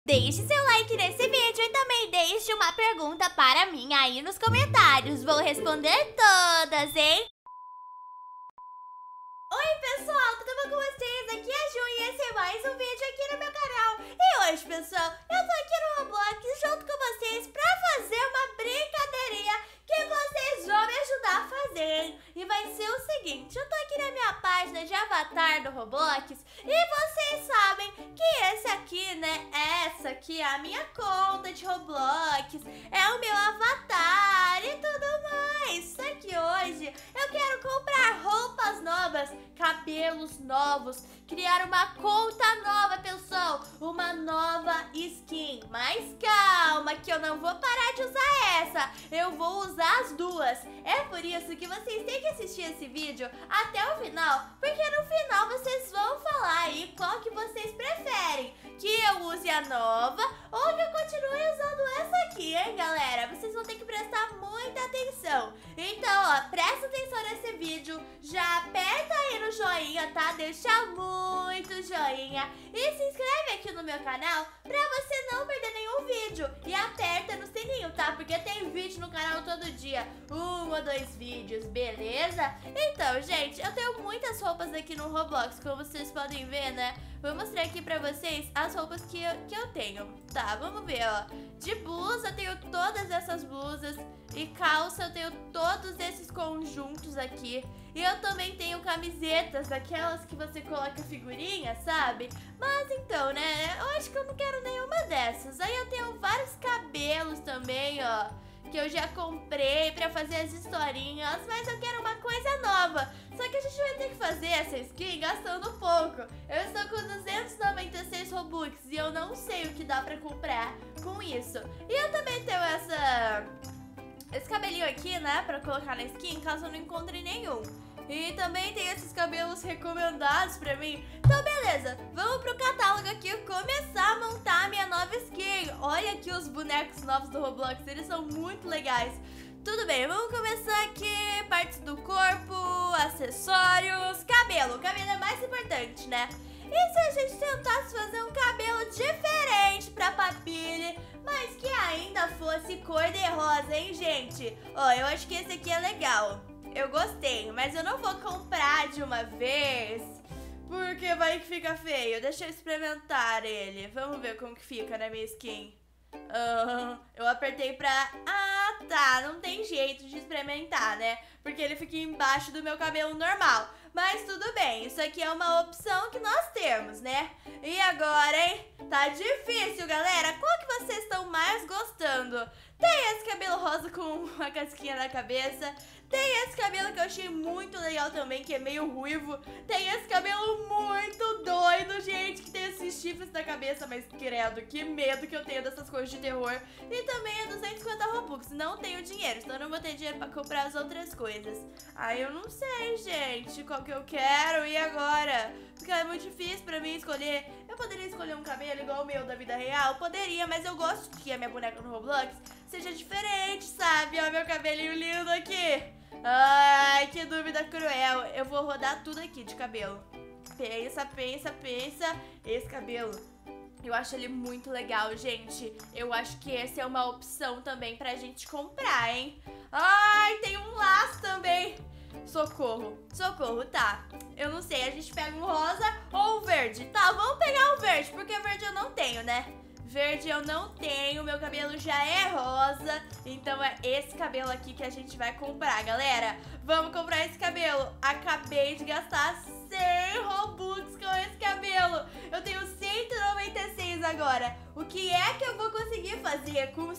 Deixe seu like nesse vídeo e também deixe uma pergunta para mim aí nos comentários. Vou responder todas, hein? Oi pessoal, tudo bom com vocês? Aqui é a Ju e esse é mais um vídeo aqui no meu canal. E hoje, pessoal, eu tô aqui no Roblox junto com vocês pra fazer uma brincadeirinha que vocês vão me ajudar a fazer, hein? E vai ser o seguinte, eu tô aqui na minha página de avatar do Roblox e vocês sabem que esse aqui, né, essa aqui é a minha conta de Roblox, é o meu avatar e tudo mais. Só que hoje eu quero comprar roupas novas, cabelos novos, criar uma conta nova, pessoal, uma nova skin. Mas calma que eu não vou parar de usar essa, eu vou usar as duas. É por isso que vocês têm que assistir esse vídeo até o final, porque no final vocês vão falar aí qual que vocês preferem, que eu use a nova ou que eu continue usando essa aqui, hein, galera? Vocês vão ter que prestar muita atenção. Então, ó, presta atenção nesse vídeo, já aperta aí no joinha, tá? Deixa muito joinha e se inscreve aqui no meu canal pra você não perder nenhum vídeo. E aperta no sininho, tá? Porque tem vídeo no canal todo dia, 1 ou 2 vídeos, beleza? Então, gente, eu tenho muitas roupas aqui no Roblox, como vocês podem ver, né? Vou mostrar aqui pra vocês as roupas que eu tenho. Tá, vamos ver, ó. De blusa, eu tenho todas essas blusas. E calça, eu tenho todos esses conjuntos aqui. E eu também tenho camisetas, aquelas que você coloca figurinha, sabe? Mas então, né, eu acho que eu não quero nenhuma dessas. Aí eu tenho vários cabelos também, ó, que eu já comprei pra fazer as historinhas, mas eu quero uma coisa nova. Só que a gente vai ter que fazer essa skin gastando pouco. Eu estou com 296 Robux e eu não sei o que dá pra comprar com isso. E eu também tenho esse cabelinho aqui, né, pra colocar na skin, caso eu não encontre nenhum. E também tem esses cabelos recomendados pra mim. Então beleza, vamos pro catálogo aqui começar a montar a minha nova skin. Olha aqui os bonecos novos do Roblox, eles são muito legais. Tudo bem, vamos começar aqui, partes do corpo, acessórios, cabelo. O cabelo é mais importante, né? E se a gente tentasse fazer um cabelo diferente pra Papilha, mas que ainda fosse cor-de-rosa, hein, gente? Ó, eu acho que esse aqui é legal. Eu gostei, mas eu não vou comprar de uma vez, porque vai que fica feio. Deixa eu experimentar ele. Vamos ver como que fica na minha skin. Eu apertei pra... Ah, tá, não tem jeito de experimentar, né? Porque ele fica embaixo do meu cabelo normal. Mas tudo bem, isso aqui é uma opção que nós temos, né? E agora, hein? Tá difícil, galera. Qual que vocês estão mais gostando? Tem esse cabelo rosa com uma casquinha na cabeça. Tem esse cabelo que eu achei muito legal também, que é meio ruivo. Tem esse cabelo muito doido, gente, que tem esses chifres na cabeça. Mas credo, que medo que eu tenho dessas coisas de terror. E também é 250 Robux, não tenho dinheiro, senão eu não vou ter dinheiro pra comprar as outras coisas. Aí eu não sei, gente, qual que eu quero e agora? Porque é muito difícil pra mim escolher. Eu poderia escolher um cabelo igual o meu da vida real? Poderia, mas eu gosto que a minha boneca no Roblox seja diferente, sabe? Ó, meu cabelinho lindo aqui. Ai, que dúvida cruel. Eu vou rodar tudo aqui de cabelo. Pensa, pensa, pensa. Esse cabelo, eu acho ele muito legal, gente. Eu acho que essa é uma opção também pra gente comprar, hein? Ai, tem um laço também. Socorro, socorro, tá. Eu não sei, a gente pega um rosa ou um verde. Tá, vamos pegar um verde, porque verde eu não tenho, né? Verde eu não tenho, meu cabelo já é rosa. Então é esse cabelo aqui que a gente vai comprar, galera. Vamos comprar esse cabelo. Acabei de gastar 100 Robux com esse cabelo. Eu tenho 196 agora. O que é que eu vou conseguir fazer com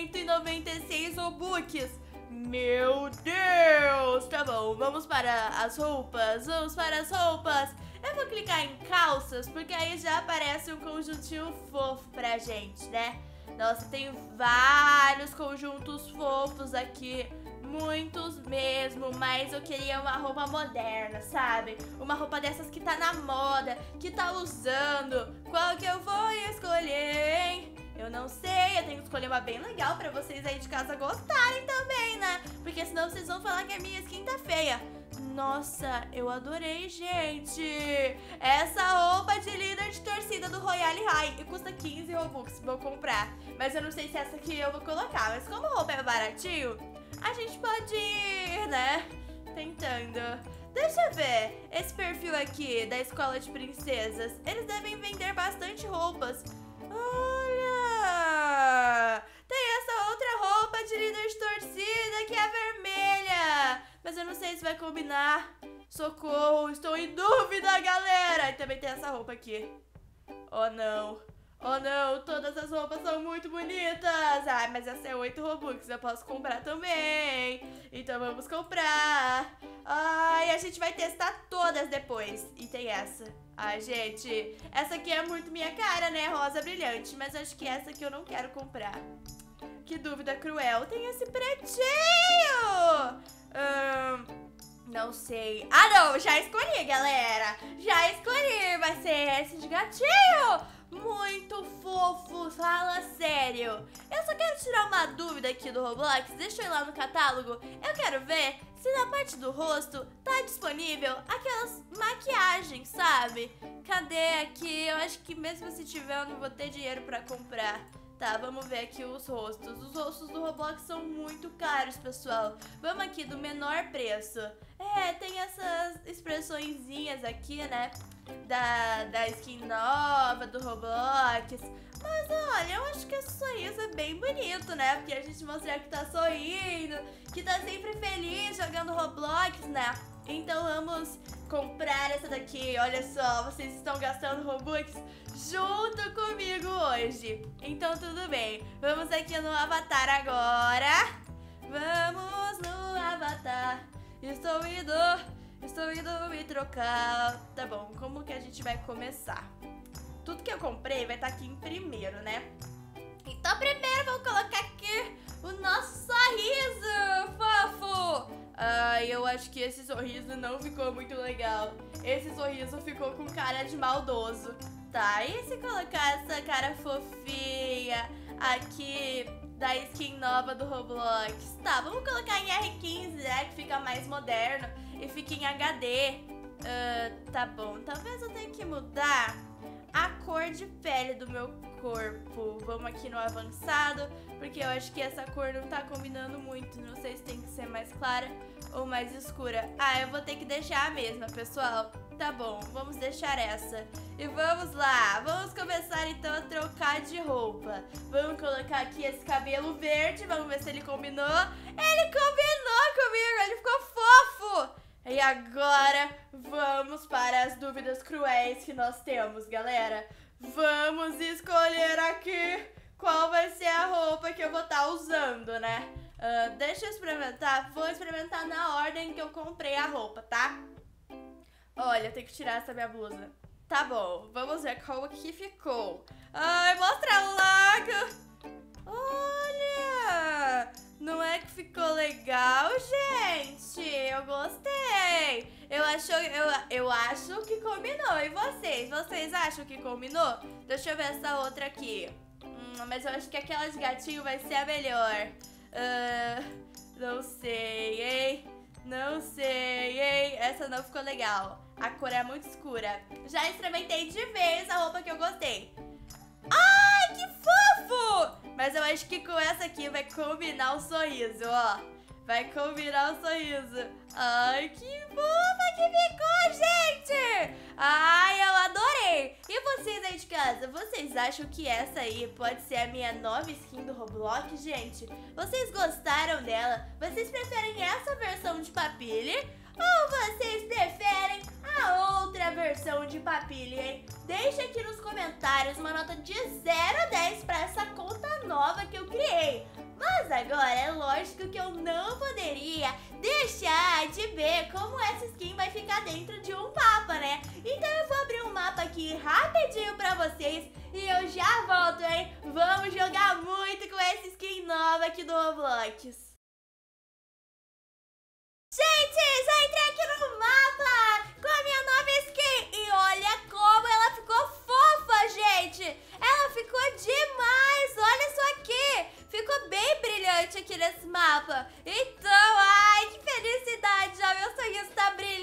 196 Robux? Meu Deus! Tá bom, vamos para as roupas. Vamos para as roupas. Eu vou clicar em calças, porque aí já aparece um conjuntinho fofo pra gente, né? Nossa, tem vários conjuntos fofos aqui, muitos mesmo, mas eu queria uma roupa moderna, sabe? Uma roupa dessas que tá na moda, que tá usando. Qual que eu vou escolher, hein? Eu não sei, eu tenho que escolher uma bem legal pra vocês aí de casa gostarem também, né? Porque senão vocês vão falar que a minha skin tá feia. Nossa, eu adorei, gente. Essa roupa de líder de torcida do Royale High. E custa 15 Robux, vou comprar. Mas eu não sei se essa aqui eu vou colocar. Mas como a roupa é baratinho, a gente pode ir, né? Tentando. Deixa eu ver. Esse perfil aqui da Escola de Princesas, eles devem vender bastante roupas. Olha! Tem essa outra roupa de líder de torcida que é vermelha. Mas eu não sei se vai combinar. Socorro, estou em dúvida, galera. E também tem essa roupa aqui. Oh, não. Oh, não, todas as roupas são muito bonitas. Ai, mas essa é 8 Robux, eu posso comprar também. Então vamos comprar. Ai, a gente vai testar todas depois. E tem essa. Ai, gente, essa aqui é muito minha cara, né? Rosa brilhante. Mas acho que essa aqui eu não quero comprar. Que dúvida cruel. Tem esse pretinho. Não sei. Ah, não, já escolhi, galera. Já escolhi. Vai ser esse de gatinho. Muito fofo, fala sério. Eu só quero tirar uma dúvida aqui do Roblox. Deixa eu ir lá no catálogo. Eu quero ver se na parte do rosto tá disponível aquelas maquiagens, sabe? Cadê aqui? Eu acho que mesmo se tiver eu não vou ter dinheiro pra comprar. Tá, vamos ver aqui os rostos. Os rostos do Roblox são muito caros, pessoal. Vamos aqui do menor preço. É, tem essas expressõezinhas aqui, né? Da skin nova, do Roblox. Mas olha, eu acho que esse sorriso é bem bonito, né? Porque a gente mostra que tá sorrindo, que tá sempre feliz jogando Roblox, né? Então vamos comprar essa daqui. Olha só, vocês estão gastando Robux junto comigo hoje. Então tudo bem, vamos aqui no avatar agora. Vamos no avatar. Estou indo me trocar. Tá bom, como que a gente vai começar? Tudo que eu comprei vai estar aqui em primeiro, né? Então primeiro vamos colocar aqui o nosso sorriso fofo. Ai, eu acho que esse sorriso não ficou muito legal. Esse sorriso ficou com cara de maldoso. Tá, e se colocar essa cara fofinha aqui da skin nova do Roblox? Tá, vamos colocar em R15, né, que fica mais moderno e fica em HD. Tá bom, talvez eu tenha que mudar a cor de pele do meu corpo. Vamos aqui no avançado, porque eu acho que essa cor não tá combinando muito. Não sei se tem que ser mais clara ou mais escura. Ah, eu vou ter que deixar a mesma, pessoal. Tá bom, vamos deixar essa. E vamos lá, vamos começar então a trocar de roupa. Vamos colocar aqui esse cabelo verde, vamos ver se ele combinou. Ele combinou comigo, ele ficou fofo. E agora vamos para as dúvidas cruéis que nós temos, galera. Vamos escolher aqui qual vai ser a roupa que eu vou estar usando, né? Deixa eu experimentar, vou experimentar na ordem que eu comprei a roupa, tá? Olha, eu tenho que tirar essa minha blusa. Tá bom, vamos ver como que ficou. Ai, mostra logo. Olha, não é que ficou legal, gente? Eu gostei. Eu acho que combinou. E vocês? Vocês acham que combinou? Deixa eu ver essa outra aqui. Mas eu acho que aquela de gatinho vai ser a melhor. Não sei, hein? Não sei, hein? Essa não ficou legal. A cor é muito escura. Já experimentei de vez a roupa que eu gostei. Ai, que fofo! Mas eu acho que com essa aqui vai combinar o sorriso, ó. Vai combinar o sorriso. Ai, que fofa que ficou, gente! Ai, eu adorei! E vocês aí de casa, vocês acham que essa aí pode ser a minha nova skin do Roblox, gente? Vocês gostaram dela? Vocês preferem essa versão de Papilha? Ou vocês preferem a outra versão de Papilha, hein? Deixa aqui nos comentários uma nota de 0 a 10 pra essa conta nova que eu criei. Mas agora é lógico que eu não poderia deixar de ver como essa skin vai ficar dentro de um mapa, né? Então eu vou abrir um mapa aqui rapidinho pra vocês e eu já volto, hein? Vamos jogar muito com essa skin nova aqui do Roblox. Gente, já entrei aqui no mapa com a minha nova skin e olha como ela ficou fofa, gente. Ela ficou demais, olha isso aqui. Ficou bem brilhante aqui nesse mapa. Então, ai, que felicidade, já meu sorriso tá brilhando.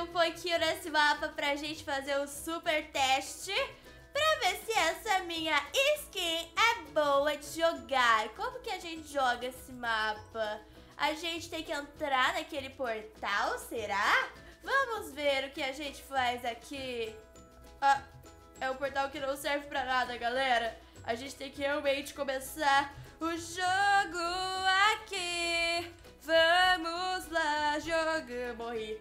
um pouquinho nesse mapa pra gente fazer um super teste. Pra ver se essa minha skin é boa de jogar. Como que a gente joga esse mapa? A gente tem que entrar naquele portal, será? Vamos ver o que a gente faz aqui. Ah, é um portal que não serve pra nada, galera. A gente tem que realmente começar o jogo aqui. Vamos lá, jogar. Morri.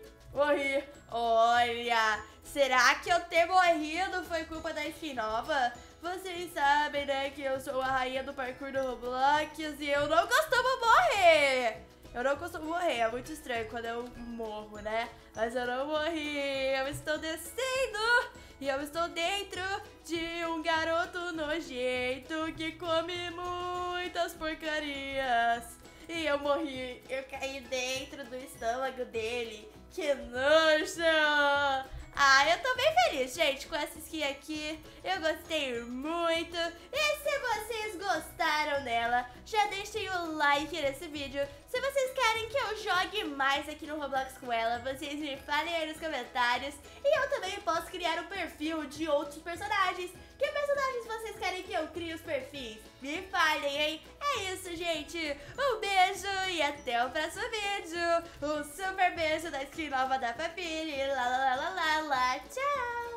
Olha, será que eu ter morrido foi culpa da skin nova? Vocês sabem, né, que eu sou a rainha do parkour do Roblox e eu não costumo morrer. É muito estranho quando eu morro, né? Mas eu não morri, eu estou descendo e eu estou dentro de um garoto nojento que come muitas porcarias. E eu morri, eu caí dentro do estômago dele. Que nojo! Ah, eu tô bem feliz, gente, com essa skin aqui. Eu gostei muito. E se vocês gostaram dela, já deixem o like nesse vídeo. Se vocês querem que eu jogue mais aqui no Roblox com ela, vocês me falem aí nos comentários. E eu também posso criar um perfil de outros personagens. Que personagens vocês querem que eu crie os perfis? Me falem, hein? É isso, gente. Um beijo e até o próximo vídeo. Um super beijo da skin nova da Papini. Lá, lá, lá, lá, lá. Tchau!